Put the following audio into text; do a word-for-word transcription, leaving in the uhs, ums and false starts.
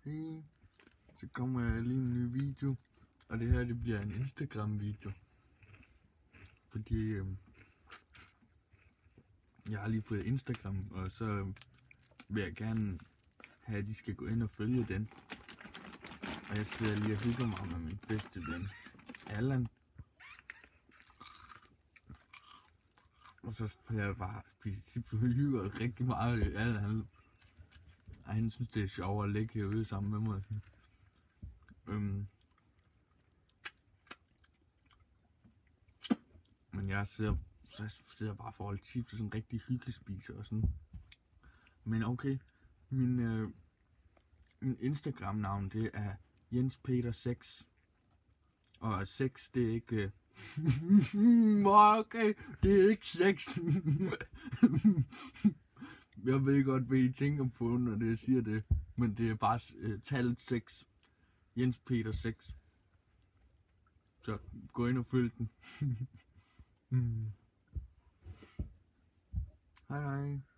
Hey, så kommer jeg lige en ny video, og det her det bliver en Instagram video, fordi øh, jeg har lige fået Instagram, og så vil jeg gerne have, at de skal gå ind og følge den. Og jeg sidder lige og hygger mig med min bedste ven, Allan. Og så får jeg bare hygger rigtig meget. Allan, han, han synes det er sjovt at ligge herude sammen med mig. Øhm. Men jeg sidder, så sidder bare for at holde chips og sådan rigtig hyggespiser og sådan. Men okay, min, øh, min Instagram navn det er Jens Peter seks. Og seks det er ikke... Øh, okay, det er ikke seks. Jeg ved godt, hvad I tænker på, når det siger det. Men det er bare øh, tallet seks. Jens Peter seks. Så gå ind og følg den. Mm. Hej hej.